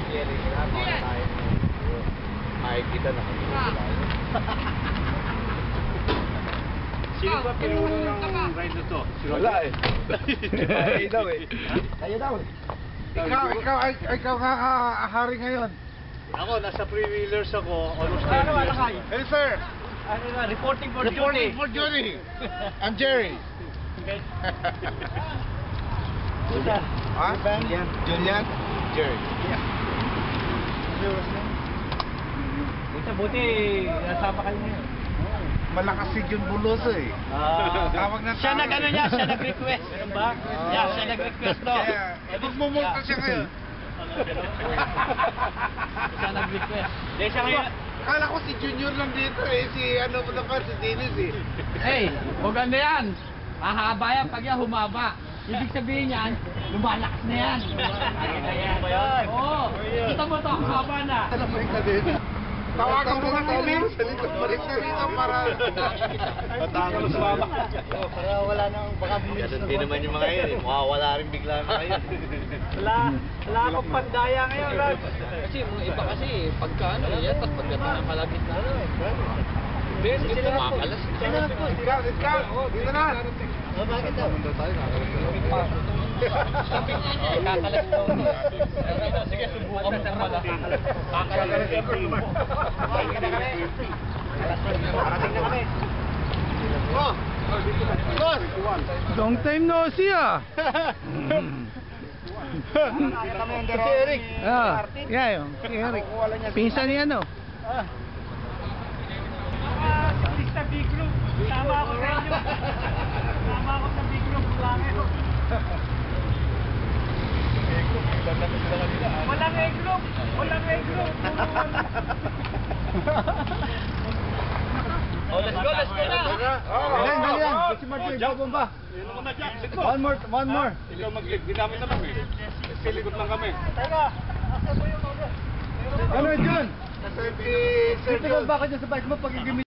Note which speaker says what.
Speaker 1: Makikita na kami.
Speaker 2: Sino ba pinuno ng ride na to?
Speaker 1: Wala eh. Kayo daw eh. Kayo daw eh. Ikaw nga hari ngayon.
Speaker 2: Ako, nasa three-wheelers ako. Almost 10 years.
Speaker 1: Hey sir.
Speaker 3: Ano na, reporting for duty.
Speaker 1: Reporting for duty. I'm Jerry.
Speaker 3: Julian.
Speaker 1: Ha? Julian? Jerry.
Speaker 3: Buti, nasama kayo ngayon.
Speaker 1: Malakas si Jun Buloso eh. Tawag na
Speaker 3: Siya nag-ano niya, siya nag-request. Ano ba? Yeah, siya nag-request to.
Speaker 1: Magmumulta siya ngayon.
Speaker 3: Siya nag-request. Dahil siya ngayon.
Speaker 1: Kala ko si Junior lang dito eh. Si ano po naman, si Dennis eh.
Speaker 4: Hey, huwag ganda yan. Mahaba yan pag yan humaba. Ibig sabihin yan, lumalakas na yan. Oo. Kita mo to, haba na.
Speaker 1: Tawagan mo nga kami. Balik na rito para...
Speaker 2: Matakot sa mama.
Speaker 1: Para wala nang baka bumilis.
Speaker 2: Ganun din naman yung mga yan. Mawawala rin bigla na kayo.
Speaker 3: Wala akong pandaya ngayon, Rod.
Speaker 4: Kasi mga iba kasi, pagka ano, yan, tapos pagka malapit na ano. Ben, dito makalas.
Speaker 1: Ikaw, dito na.
Speaker 3: Bakit daw?
Speaker 4: Sabi nga niya, kakalas daw. Sige, subukan mo pala. Kakalas.
Speaker 3: Parating na kami.
Speaker 1: Oh! Boss!
Speaker 4: Long time no see ah.
Speaker 1: Si Eric.
Speaker 4: Ah, yeah, yung si Eric. Pinsan ni ano?
Speaker 3: Sa big group. Tama ako sa inyo. Tama ako sa big group. Langit. Walang e-group. Walang e-group.
Speaker 4: Oh, let's go na.
Speaker 1: Ganyan. Si Martin, babomba. One more.
Speaker 2: Ikaw mag-lead. Di namin naman eh. Silikot lang kami.
Speaker 3: Teka. Asa mo yung order?
Speaker 1: Ano yun? Nasa si Sir John. Bakit niya sa bike mo pag